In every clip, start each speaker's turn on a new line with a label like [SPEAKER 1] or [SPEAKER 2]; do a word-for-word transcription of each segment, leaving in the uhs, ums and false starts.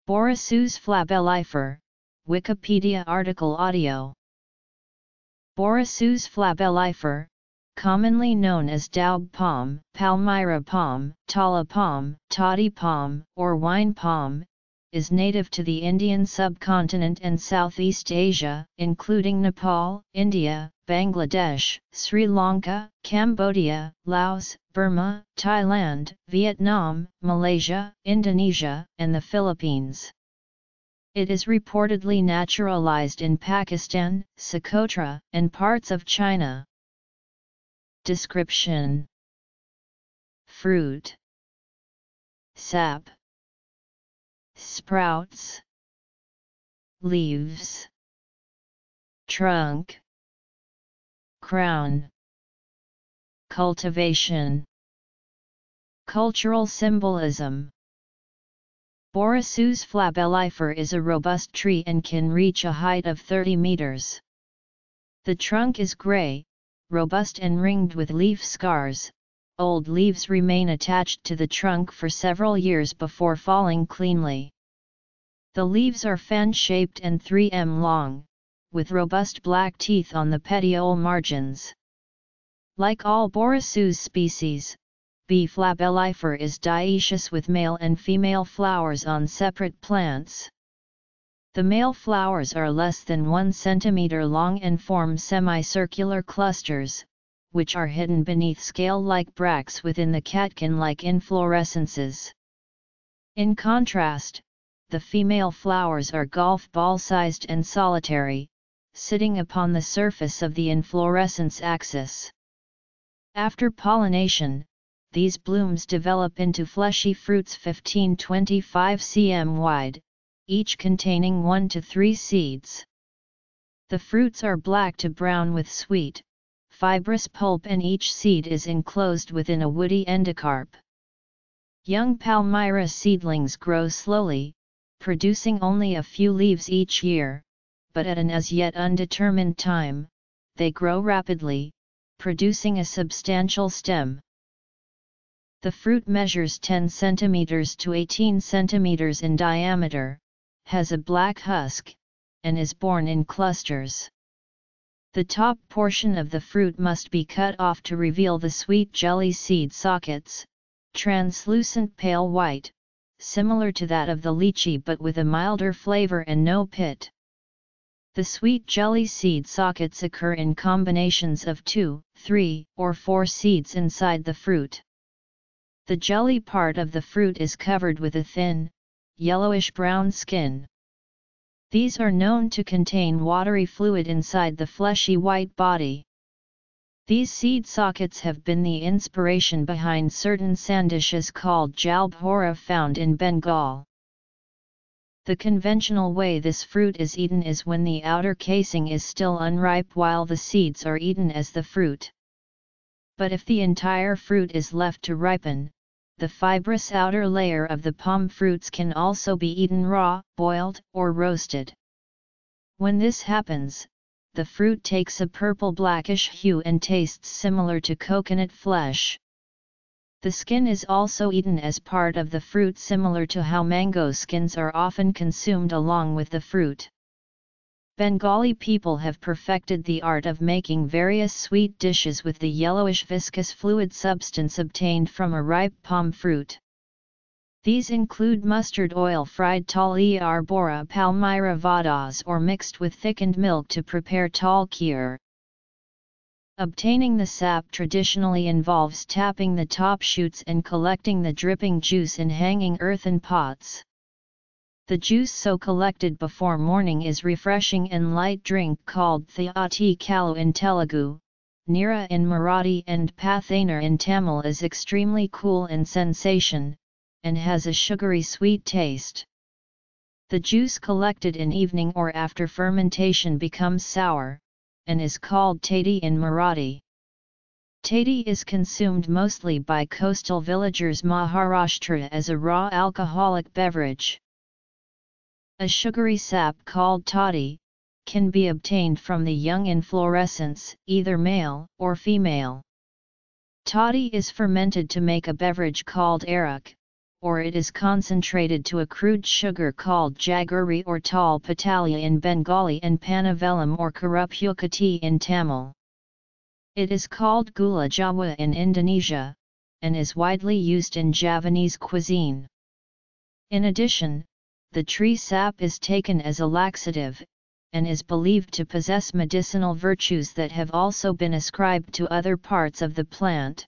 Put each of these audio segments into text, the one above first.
[SPEAKER 1] Borassus flabellifer, Wikipedia article audio. Borassus flabellifer, commonly known as daub palm, palmyra palm, tala palm, toddy palm, or wine palm, is native to the Indian subcontinent and Southeast Asia, including Nepal, India, Bangladesh, Sri Lanka, Cambodia, Laos, Burma, Thailand, Vietnam, Malaysia, Indonesia, and the Philippines. It is reportedly naturalized in Pakistan, Socotra, and parts of China. Description: Fruit, sap, sprouts, leaves, trunk, crown. Cultivation. Cultural symbolism. Borassus flabellifer is a robust tree and can reach a height of thirty meters. The trunk is gray, robust and ringed with leaf scars. Old leaves remain attached to the trunk for several years before falling cleanly. The leaves are fan-shaped and three millimeters long, with robust black teeth on the petiole margins. Like all Borassus species, B. flabellifer is dioecious with male and female flowers on separate plants. The male flowers are less than one centimeter long and form semicircular clusters, which are hidden beneath scale-like bracts within the catkin-like inflorescences. In contrast, the female flowers are golf ball-sized and solitary, sitting upon the surface of the inflorescence axis. After pollination, these blooms develop into fleshy fruits fifteen to twenty-five centimeters wide, each containing one to three seeds. The fruits are black to brown with sweet, fibrous pulp and each seed is enclosed within a woody endocarp. Young palmyra seedlings grow slowly, producing only a few leaves each year, but at an as yet undetermined time, they grow rapidly, producing a substantial stem. The fruit measures ten centimeters to eighteen centimeters in diameter, has a black husk, and is borne in clusters. The top portion of the fruit must be cut off to reveal the sweet jelly seed sockets, translucent pale white, similar to that of the lychee but with a milder flavor and no pit. The sweet jelly seed sockets occur in combinations of two, three, or four seeds inside the fruit. The jelly part of the fruit is covered with a thin, yellowish-brown skin. These are known to contain watery fluid inside the fleshy white body. These seed sockets have been the inspiration behind certain sandishes called jalbhora found in Bengal. The conventional way this fruit is eaten is when the outer casing is still unripe while the seeds are eaten as the fruit. But if the entire fruit is left to ripen, the fibrous outer layer of the palm fruits can also be eaten raw, boiled, or roasted. When this happens, the fruit takes a purple-blackish hue and tastes similar to coconut flesh. The skin is also eaten as part of the fruit, similar to how mango skins are often consumed along with the fruit. Bengali people have perfected the art of making various sweet dishes with the yellowish viscous fluid substance obtained from a ripe palm fruit. These include mustard oil, fried tali arbora, palmyra vadas, or mixed with thickened milk to prepare tal kheer. Obtaining the sap traditionally involves tapping the top shoots and collecting the dripping juice in hanging earthen pots. The juice so collected before morning is refreshing and light drink called Thiyati Kalu in Telugu, Nira in Marathi and Pathanar in Tamil is extremely cool in sensation, and has a sugary sweet taste. The juice collected in evening or after fermentation becomes sour, and is called Tati in Marathi. Tati is consumed mostly by coastal villagers Maharashtra as a raw alcoholic beverage. A sugary sap called toddy can be obtained from the young inflorescence, either male or female. Toddy is fermented to make a beverage called arak, or it is concentrated to a crude sugar called jaggery or tal patalya in Bengali and panavelam or karupukati in Tamil. It is called gula Jawa in Indonesia, and is widely used in Javanese cuisine. In addition, the tree sap is taken as a laxative, and is believed to possess medicinal virtues that have also been ascribed to other parts of the plant.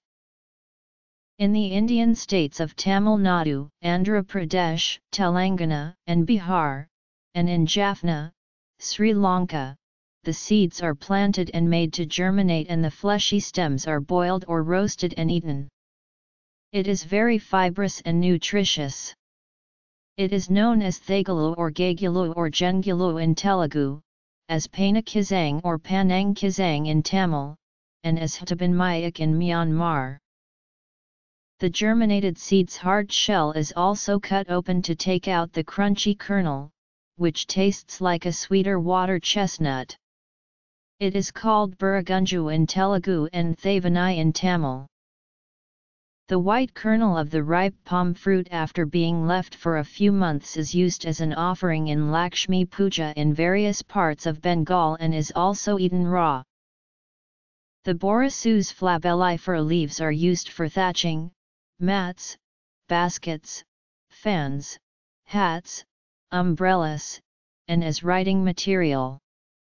[SPEAKER 1] In the Indian states of Tamil Nadu, Andhra Pradesh, Telangana, and Bihar, and in Jaffna, Sri Lanka, the seeds are planted and made to germinate and the fleshy stems are boiled or roasted and eaten. It is very fibrous and nutritious. It is known as Thagalu or Gagulu or Jengulu in Telugu, as Panakizang or Panangkizang in Tamil, and as Htabanmayak in Myanmar. The germinated seed's hard shell is also cut open to take out the crunchy kernel, which tastes like a sweeter water chestnut. It is called Buragunju in Telugu and Thavanai in Tamil. The white kernel of the ripe palm fruit after being left for a few months is used as an offering in Lakshmi Puja in various parts of Bengal and is also eaten raw. The Borassus flabellifera leaves are used for thatching, mats, baskets, fans, hats, umbrellas, and as writing material.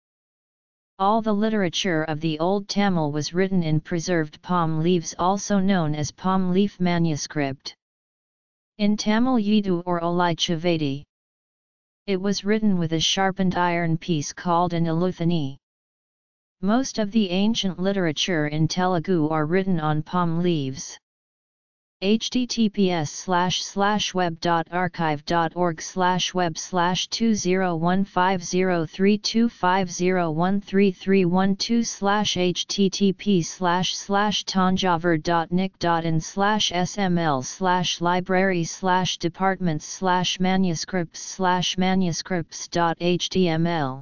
[SPEAKER 1] All the literature of the Old Tamil was written in preserved palm leaves, also known as palm leaf manuscript. In Tamil Yidu or Olai Chavadi. It was written with a sharpened iron piece called an eluthani. Most of the ancient literature in Telugu are written on palm leaves. https slash slash web dot archive dot org slash web slash two zero one five zero three two five zero one three three one two slash http slash slash tanjavur dot nic dot in slash sml slash library slash departments slash manuscripts slash manuscripts dot html.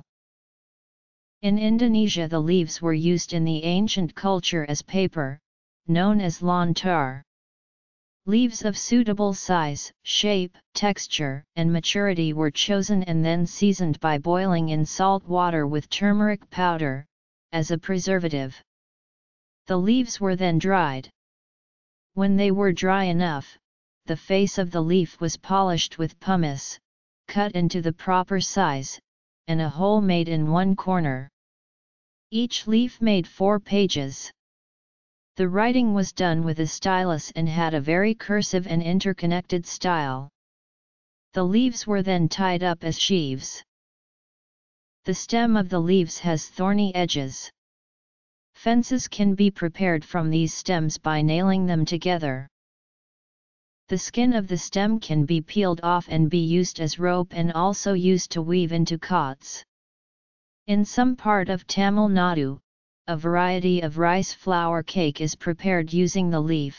[SPEAKER 1] In Indonesia, the leaves were used in the ancient culture as paper, known as lontar. Leaves of suitable size, shape, texture, and maturity were chosen and then seasoned by boiling in salt water with turmeric powder, as a preservative. The leaves were then dried. When they were dry enough, the face of the leaf was polished with pumice, cut into the proper size, and a hole made in one corner. Each leaf made four pages. The writing was done with a stylus and had a very cursive and interconnected style. The leaves were then tied up as sheaves. The stem of the leaves has thorny edges. Fences can be prepared from these stems by nailing them together. The skin of the stem can be peeled off and be used as rope and also used to weave into cots. In some part of Tamil Nadu, a variety of rice flour cake is prepared using the leaf.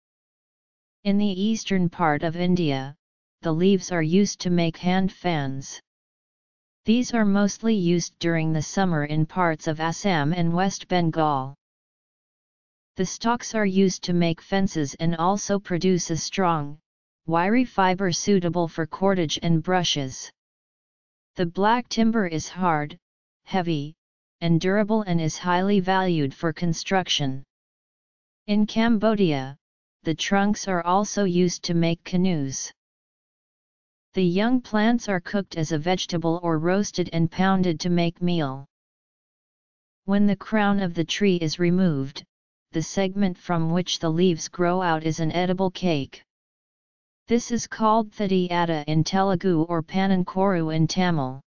[SPEAKER 1] In the eastern part of India, the leaves are used to make hand fans. These are mostly used during the summer in parts of Assam and West Bengal. The stalks are used to make fences and also produce a strong, wiry fiber suitable for cordage and brushes. The black timber is hard, heavy, and durable and is highly valued for construction. In Cambodia, the trunks are also used to make canoes. The young plants are cooked as a vegetable or roasted and pounded to make meal. When the crown of the tree is removed, the segment from which the leaves grow out is an edible cake. This is called thadi atta in Telugu or panankoru in Tamil.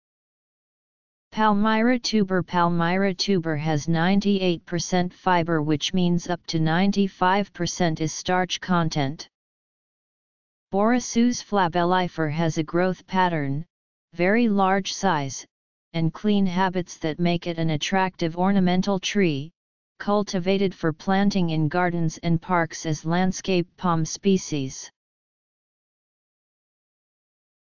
[SPEAKER 1] Palmyra tuber Palmyra tuber has ninety-eight percent fiber, which means up to ninety-five percent is starch content. Borassus flabellifera has a growth pattern, very large size, and clean habits that make it an attractive ornamental tree, cultivated for planting in gardens and parks as landscape palm species.